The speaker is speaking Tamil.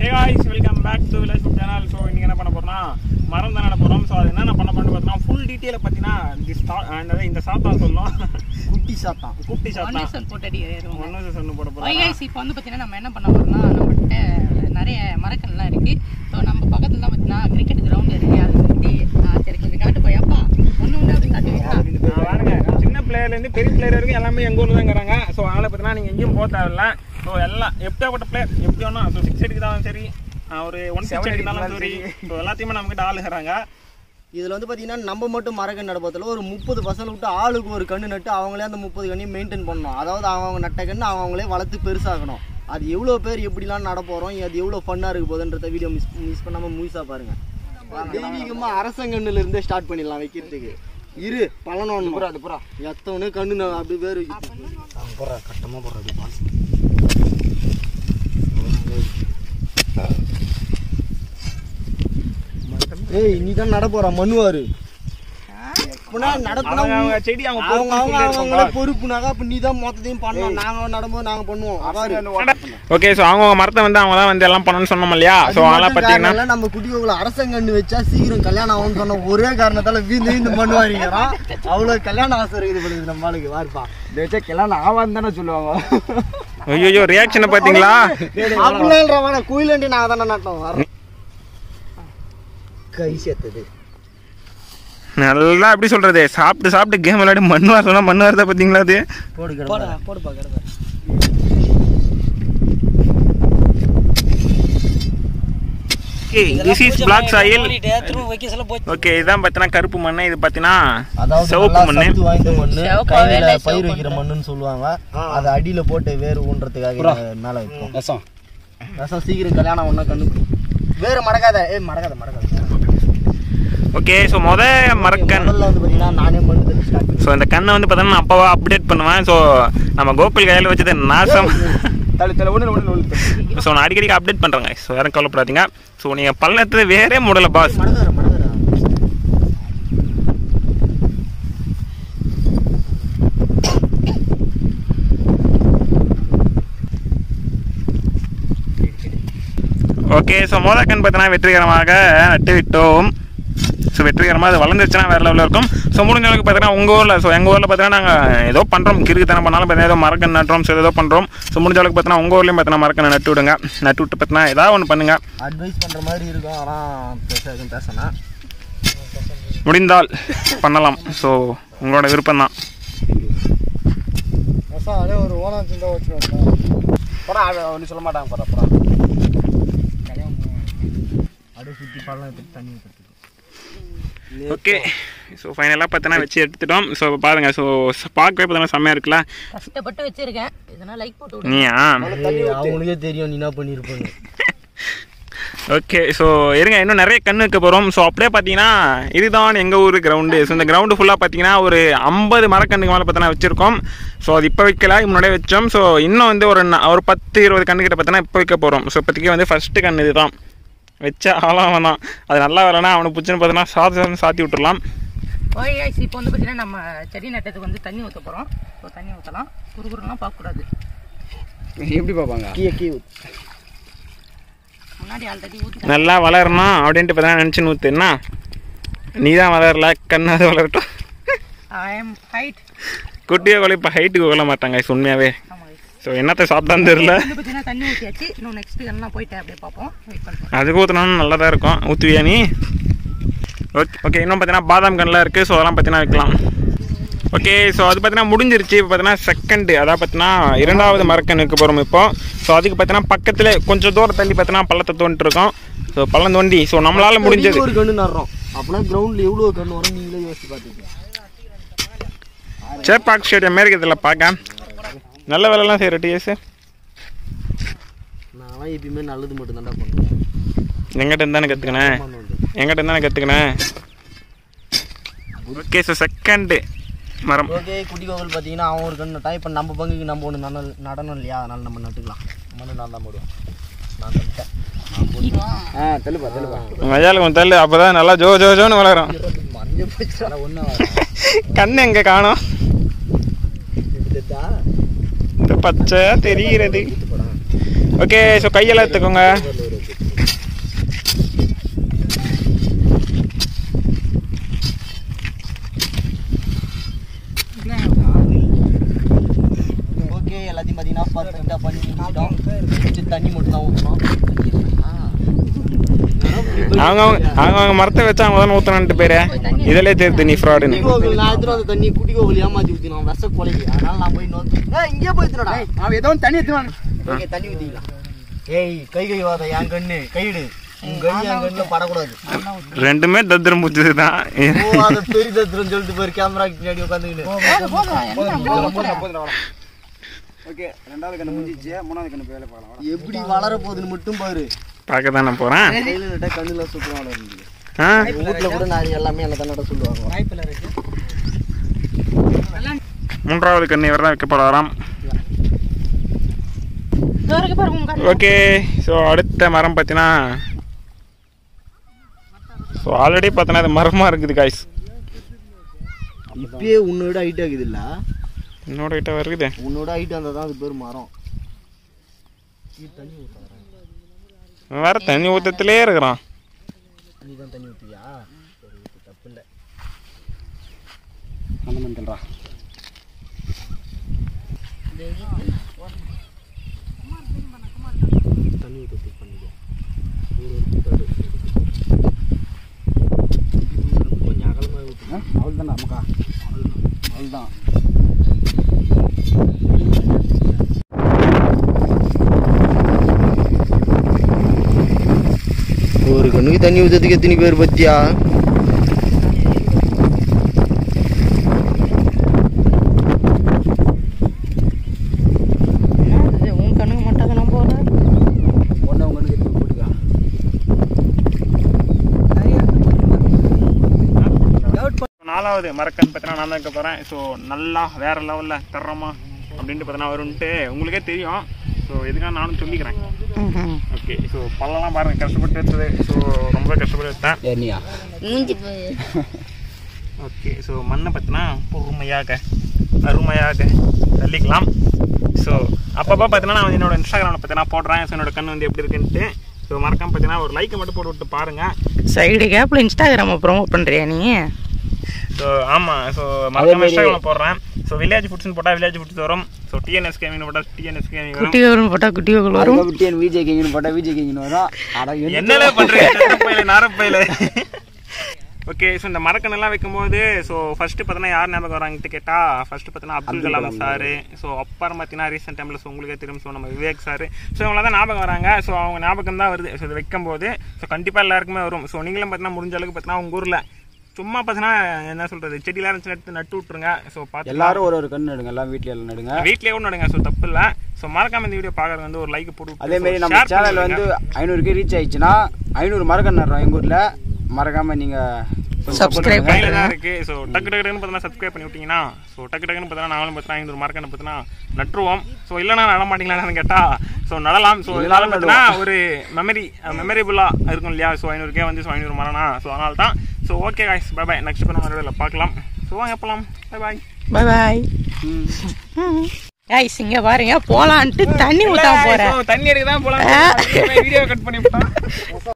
Hey guys, welcome back to Village Food Channel. So இன்னைக்கு என்ன பண்ண போறோம்னா மரம் தான் நட போறோம். சோ அது என்ன பண்ண பார்த்தா full detail பத்தினா இந்த சாத்தான் சொல்லலாம். குட்டி சாத்தான் ஒன்னேசன் போட்டடி ஏறுவோம். ஒன்னேசன் போட போறோம். ஓகே गाइस, இப்போ வந்து பாத்தீங்கன்னா நம்ம என்ன பண்ண போறோம்னா நம்மகிட்ட நிறைய மரக்கன்லாம் இருக்கு. சோ நம்ம பக்கத்துல தான் பாத்தீங்கன்னா கிரிக்கெட் கிரவுண்ட் இருக்கு. அது சுத்தி சரி காட்டு போயப்பா ஒண்ணு அப்படி காட்டுவீங்க. பாருங்க, சின்ன பிளேயர்ல இருந்து பெரிய பிளேயர் வரைக்கும் எல்லாமே எங்க ஊர்ல தான் இருக்கறாங்க. சோ அதனால பாத்தீங்கன்னா நீங்க எங்கேயும் போக தேவையில்ல. சோ எல்லாம் எப்படியாப்பட்ட பிளேயர் எப்படி வேணா சோ 6 அடிக்குதாலும் சரி ஒரு 160 அடிக்குதாலும் சரி சோ எல்லாத்தையுமே நம்ம கிட்ட ஆளு இருக்காங்க. இதில் வந்து பார்த்தீங்கன்னா நம்ம மட்டும் மரக்கன்று நடப்பதில் ஒரு 30 பசங்க விட்டு ஆளுக்கு ஒரு கன்று நட்டு அவங்களே அந்த 30 கண்ணையும் மெயின்டைன் பண்ணணும். அதாவது அவங்க நட்ட கன்று அவங்களே வளர்த்து பெருசாகணும். அது எவ்வளோ பேர் எப்படிலாம் நட போகிறோம், அது எவ்வளோ ஃபன்னாக இருக்க போகுதுன்றத வீடியோ மிஸ் பண்ணாமல் முழுசாக பாருங்கள். தெய்வீகமாக அரசங்கண்ணுலேருந்தே ஸ்டார்ட் பண்ணிடலாம் வைக்கிறதுக்கு. இரு பழனம் அது புறா எத்தவனே கண்ணு அப்படி பேர் போடுறா கட்டமாக போடுற அப்படி பாஸ். ஏய் நீ தான் நட போற மண்ணுவாரு பொறுப்புனாக்கா அப்ப நீ தான் மொத்தத்தையும் பண்ணணும். நாங்க நடும்போது நாங்க பண்ணுவோம். ஓகே, சோ அவங்க மரத்தை வந்து அவங்க தான் வந்து எல்லாம் பண்ணணும்னு சொன்னோம் இல்லையா? சோ அதெல்லாம் பாத்தீங்கன்னா நம்ம குட்டிகளை அரசங்கண்ணு வச்சா சீக்கிரம் கல்யாணம் ஆகும்னு சொன்ன ஒரே காரணத்தால வீந்து பண்ணுவாரிங்கிறான். அவ்வளவு கல்யாணம் ஆசை இருக்குது நம்ம ஆளுக்கு. வாருப்பா வச்சா கல்யாணம் ஆவான்னு தானே சொல்லுவாங்க. ஐயோ ரியாக்ஷனை பாத்தீங்களா? அப்படின்ற கோயிலாண்டி நாங்க தானே நட்டோம். கை சேர்த்தது நல்லா எப்படி சொல்றது, சாப்பிட்டு கேம் விளையாடி மண்ணுவார் சொன்னா மண்ணுவார் தான் பாத்தீங்களா? அது This is black soil. Okay, இதான் பார்த்தீங்கன்னா கருப்பு மண்ணு. இது பார்த்தீங்கன்னா சிவப்பு மண்ணு. கையில பயிர் வைக்கிற மண்ணுன்னு சொல்லுவாங்க. அதை அடியில போட்டு வேறு ஊன்றதுக்காக மேல வைப்போம். ரசம் சீக்கிரம் கல்யாணம் ஒண்ணா கண்ணு வேறு மடக்காத மடக்காத. ஓகே, ஸோ மரக்கன் நானே பண்ணுறது. ஸோ இந்த கண்ணை வந்து பார்த்தோன்னா அப்போவா அப்டேட் பண்ணுவேன். ஸோ நம்ம கோகுல் கையில் வச்சது நாசம். ஸோ நான் அடிக்கடிக்கு அப்டேட் பண்ணுறேங்க. ஸோ யாரும் கவலைப்படாதீங்க. ஸோ நீங்கள் பள்ளத்து வேறே மூடலை பாஸ். ஓகே, ஸோ மோதக்கன் பார்த்தீங்கன்னா வெற்றிகரமாக நட்டு விட்டோம். ஸோ வெற்றிகரமாக அது வளர்ந்துருச்சுன்னா வேறு லெவலில் இருக்கும். ஸோ முடிஞ்ச அளவுக்கு பார்த்தீங்கன்னா உங்கள் ஊரில் எங்கள் ஊரில் பார்த்தீங்கன்னா நாங்கள் ஏதோ பண்ணுறோம், கிறுக்குத்தனம் பண்ணாலும் பார்த்தீங்கன்னா ஏதோ மரக்கன்று நட்டுறோம். ஸோ ஏதோ பண்ணுறோம். ஸோ முடிஞ்ச அளவுக்கு பார்த்தீங்கன்னா உங்கள் ஊர்லேயும் பார்த்தீங்கன்னா மரக்கன்று நட்டு விடுங்க. நட்டு விட்டு பார்த்தீங்கன்னா ஏதாவது ஒன்று பண்ணுங்கள். அட்வைஸ் பண்ணுற மாதிரி இருக்கும். ஆனால் பேசணும் முடிந்தால் பண்ணலாம். ஸோ உங்களோட விருப்பம் தான். அதே ஒரு ஓனம் சிந்தா வச்சுருவாங்க. ஒன்றும் சொல்ல மாட்டாங்க. போகிறா அப்படியே சுற்றி பாடலாம் எடுத்து தண்ணி ஊற்றுறதுக்கு. ஓகே, ஸோ ஃபைனலாக பார்த்தீங்கன்னா வச்சு எடுத்துட்டோம். ஸோ பாருங்கள், ஸோ பார்க்கவே பார்த்தீங்கன்னா செம்மையாக இருக்குல்ல. கஷ்டப்பட்டு வச்சிருக்கேன். இதனால் லைக் போட்டு நீயா? அவங்களுக்கே தெரியும் நீ என்ன பண்ணியிருப்பாங்க. ஓகே, ஸோ இருங்க, இன்னும் நிறைய கன்று வைக்க போகிறோம். ஸோ அப்படியே பார்த்தீங்கன்னா இதுதான் எங்கள் ஊர் கிரவுண்டு. ஸோ இந்த கிரவுண்டு ஃபுல்லாக பார்த்தீங்கன்னா ஒரு 50 மரக்கன்றுக்கு மேலே பார்த்தீங்கன்னா வச்சுருக்கோம். ஸோ அது இப்போ வைக்கல, முன்னாடியே வச்சோம். ஸோ இன்னும் வந்து ஒரு 10-20 கன்றுக்கிட்ட பார்த்தீங்கன்னா இப்போ வைக்க போகிறோம். ஸோ இப்போதைக்கு வந்து ஃபஸ்ட்டு கன்று இது தான் வச்சா ஆளாம் தான். அது நல்லா வரலன்னா அவனுக்கு பிடிச்சின்னு பார்த்தீங்கன்னா சாத்தி விட்டுடலாம். ஓகே गाइस, இப்போ வந்து பார்த்தீங்கன்னா நம்ம செடி நட்டத்துக்கு வந்து தண்ணி ஊற்ற போகிறோம். ஸோ தண்ணி ஊற்றலாம். குறுகுறுலாம் பார்க்கக்கூடாது. எப்படி பார்ப்பாங்க? கீ முன்னாடி ஆல்ரெடி ஊற்றி நல்லா வளரணும் அப்படின்ட்டு பார்த்தீங்கன்னா நினச்சின்னு ஊற்றுன்னா நீ தான் வளரல, கண்ணு அது வளரட்டும். ஐ எம் ஹைட் குட்டியை கொலை இப்போ ஹைட்டுக்கு கொள்ள மாட்டாங்க உண்மையாகவே. ஸோ என்னத்தை சாப்பிட்டான்னு தெரியல. பார்த்தீங்கன்னா தண்ணி ஊற்றியாச்சு. இன்னும் நெக்ஸ்ட் எல்லாம் போயிட்டு அப்படியே பார்ப்போம். வெயிட் பண்ணுறோம். அதுக்கு ஊற்றினாலும் நல்லா தான் இருக்கும். ஊற்றுவியா நீ? ஓகே, இன்னும் பார்த்தீங்கன்னா பாதாம் கண்ணெலாம் இருக்குது. ஸோ அதெல்லாம் பார்த்தீங்கன்னா வைக்கலாம். ஓகே, ஸோ அது பார்த்தீங்கன்னா முடிஞ்சிருச்சு. இப்போ பார்த்தீங்கன்னா செகண்டு, அதாவது பார்த்தீங்கன்னா 2வது மரக்கன்று வைக்க போகிறோம் இப்போ. ஸோ அதுக்கு பார்த்தீங்கன்னா பக்கத்தில் கொஞ்சம் தூரம் தள்ளி பார்த்தீங்கன்னா பள்ளத்தை தோண்டிட்டு இருக்கோம். ஸோ பள்ளம் தோண்டி ஸோ நம்மளால முடிஞ்சது ஒரு கன்று நடுறோம். அப்படின்னா கிரவுண்டில் எவ்வளோ கன்று வரும் நீங்களே யோசிச்சு பார்த்துக்கலாம். சேப்பாக் ஸ்டேடியம் மாரி இருக்குதுல்ல பார்க்க. நல்ல வேலைலாம் செய்கிற டிஎஸ். நான் எப்பயுமே நல்லது மட்டும் தான்டா பண்ணுவேன். எங்கிட்ட இருந்தானே கற்றுக்கினேன். ஓகே, ஸோ செகண்டு மரம். ஓகே, குட்டி கோவில் பார்த்தீங்கன்னா அவன் ஒரு கன்று நட்டான். இப்போ நம்ம பங்குக்கு நம்ம ஒன்று நடனம் இல்லையா? அதனால் நம்ம நட்டுக்கலாம். மண்ணு நான் தான் போடுவேன். நான் தள்ளிட்டேன். தெளிப்பா மஜாலுக்கு கொஞ்சம் தள்ளு. அப்போ தான் நல்லா ஜோன்னு வளரும். மஞ்சள் போச்சு ஒன்றும் கண்ணு எங்கே காணும்? பச்சை தெரிகிறது. ஓகே ஸோ கையெல்லாம் எடுத்துக்கோங்க. ஓகே எல்லாத்தையும் பார்த்தீங்கன்னா பர்ஃபெக்டாக பண்ணி முடிச்சிட்டோம். கொஞ்சம் தண்ணி மட்டும் தான் ஊற்றணும். அவங்க மரத்தை வச்சு அவங்க தானே ஊற்றணுன்ட்டு பேர் இதிலே தெரியுது நீ ஃப்ராடுன்னு. நான் எடுத்துட்டு அந்த தண்ணி குடி கோவில் ஏமாற்றி ஊற்றினோம் விஷ கொலைக்கு. அதனால நான் போய் நோக்கி இங்கே போய் ஊற்றினடா. அவன் ஏதோ தண்ணி எடுத்துவான். ஓகே தண்ணி ஊற்றிக்கலாம். ஏய் கை வாத என் கண்ணு கையிடு. உன் கை என் கண்ணில் படக்கூடாது. ரெண்டுமே தத்திரம் முடிச்சது தான். அதை பெரிய தத்திரம் சொல்லிட்டு போய் கேமராக்கு பின்னாடி உட்காந்துக்கிட்டு. ஓகே 2வது கண்ணு முடிஞ்சிச்சு. 3வது கண்ணு போய் வேலை பார்க்கலாம். எப்படி வளர போகுதுன்னு மட்டும் பாரு. பார்க்க தானே போகிறேன். கையில் நட்டா கண்ணில் சூப்பராக வளருது. வீட்டில் கூட நான் எல்லாமே என்ன தான் நட சொல்லுவாங்க. 3வது கண்ணு இவர் தான் வைக்கப்படலாம். ஓகே ஸோ அடுத்த மரம் பார்த்தீங்கன்னா ஸோ ஆல்ரெடி பார்த்தோன்னா அது மரமாக இருக்குது காய்ஸ். இப்பயே உன்னோட ஹைட் ஆகுது இல்லை? என்னோட கிட்ட வருது. உன்னோட ஹைட் அந்த தான் அது பேர் மரம். வேற தண்ணி ஊற்றத்திலே இருக்கிறான். நீ தான் தண்ணி ஊற்றியா? சரி தப்பு இல்லை. அந்த மாதிரி சொல்கிறா. தண்ணி ஊற்றி பண்ணிக்கோ. கொஞ்சம் அகலமாக ஊற்றுங்க. அவள் தானே நமக்கா? அவள் தான். ஒரு கண்ணுக்கு தண்ணி ஊற்றுறதுக்கு எத்தனை பேர் பத்தியா? உன் கண்ணுக்கு மட்டும் தான் போகிறேன். ஒன்று உங்க கண்ணுக்கு போட்டுக்கா. 4வது மரக்கன் பார்த்தீங்கன்னா நான் தான் இருக்க போகிறேன். ஸோ நல்லா வேற லெவலில் தர்றோமா அப்படின்ட்டு பார்த்தீங்கன்னா வரும்ன்ட்டு உங்களுக்கே தெரியும். ஸோ எதுக்காக நானும் சொல்லிக்கிறேன். ஓகே ஸோ பழம்லாம் பாருங்கள் கஷ்டப்பட்டு எடுத்தது. ஸோ ரொம்ப கஷ்டப்பட்டு எடுத்தேன். ஏனியா ஓகே ஸோ மண்ணை பார்த்தீங்கன்னா பொறுமையாக அருமையாக தள்ளிக்கலாம். ஸோ அப்பப்போ பார்த்தீங்கன்னா நான் வந்து என்னோட இன்ஸ்டாகிராமில் பார்த்தீங்கன்னா போடுறேன். ஸோ என்னோட கண் வந்து எப்படி இருக்குன்ட்டு. ஸோ மறக்காம பார்த்தீங்கன்னா ஒரு லைக்கை மட்டும் போட்டு விட்டு பாருங்கள். சைடு கேப்பில் இன்ஸ்டாகிராமை ப்ரோமோட் பண்ணுறியா நீ? ஸோ ஆமாம் ஸோ மறக்காம இன்ஸ்டாகிராமில் போடுறேன். ஸோ வில்லேஜ் ஃபுட்ஸ்னு போட்டால் வில்லேஜ் ஃபுட்ஸ் வரும். ஸோ டிஎன்எஸ் கேமிங் போட்டால் டிஎன்எஸ் கேமிங் வரும். குட்டி வரும் போட்டால் குட்டி வரும். குட்டியன் விஜய் கிங்னு போட்டால் விஜய் கிங்னு வரும். என்னென்ன பண்ணுறேன் நரப்பையில். ஓகே ஸோ இந்த மரக்கண்ணெல்லாம் வைக்கும்போது ஸோ ஃபஸ்ட்டு பார்த்தீங்கன்னா யார் ஞாபகம் வராங்கட்டு கேட்டால் ஃபஸ்ட்டு பார்த்தீங்கன்னா அப்துல் கலாம் சார். ஸோ அப்புறம் பார்த்தீங்கன்னா ரீசெண்ட் டைமில் ஸோ உங்களுக்கே தெரியும் ஸோ நம்ம விவேக் சார். ஸோ இவங்கள தான் ஞாபகம் வராங்க. ஸோ அவங்க ஞாபகம் தான் வருது. ஸோ இது வைக்கும்போது ஸோ கண்டிப்பாக எல்லாருக்குமே வரும். ஸோ நீங்களும் பார்த்தீங்கன்னா முடிஞ்ச அளவுக்கு பார்த்தீங்கன்னா உங்கள் ஊரில் சும்மா பார்த்தீங்கன்னா என்ன சொல்கிறது செடியெல்லாம் இருந்துச்சு எடுத்து நட்டு விட்ருங்க. ஸோ பார்த்து எல்லாரும் ஒரு கண்ணு நடுங்க. எல்லாம் வீட்டில் எல்லாம் நடுங்க. வீட்லேயே கூட நடுங்க. ஸோ தப்பு இல்லை. ஸோ மறக்காம இந்த வீடியோ பார்க்குறது வந்து ஒரு லைக் போட்டு அதேமாரி நம்ம சேனல் வந்து 500 ரீச் ஆயிடுச்சுன்னா 500 மரக்கன்று நடுறோம் எங்கள் ஊரில். மறக்காமல் நீங்கள் சப்ஸ்கிரைப் கையில தான் இருக்கு. ஸோ டக்கு டக்குன்னு பார்த்தீங்கன்னா சப்ஸ்கிரைப் பண்ணி விட்டீங்கன்னா ஸோ டக்கு டக்குன்னு பார்த்தீங்கன்னா நாங்களும் பார்த்தீங்கன்னா 500 மரக்கன்று பார்த்தீங்கன்னா நட்டுருவோம். ஸோ இல்லைனா நட மாட்டீங்களான்னு கேட்டால் ஸோ நடலாம். ஸோ இதனால பார்த்தீங்கன்னா ஒரு மெமரிபுல்லாக இருக்கும் இல்லையா? ஸோ 500K வந்து ஸோ 500 மரம்னா ஸோ அதனால தான். So okay guys bye bye. Next பண்ண வீடியோவில் பார்க்கலாம். ஸோ வாங்க போகலாம். Bye bye. Bye bye. ஐஸ் இங்கே பாருங்க போகலான்ட்டு தண்ணி ஊற்றாம போகிறேன். தண்ணி எடுக்க தான் போகலாம். வீடியோ கட் பண்ணி விட்டோம்.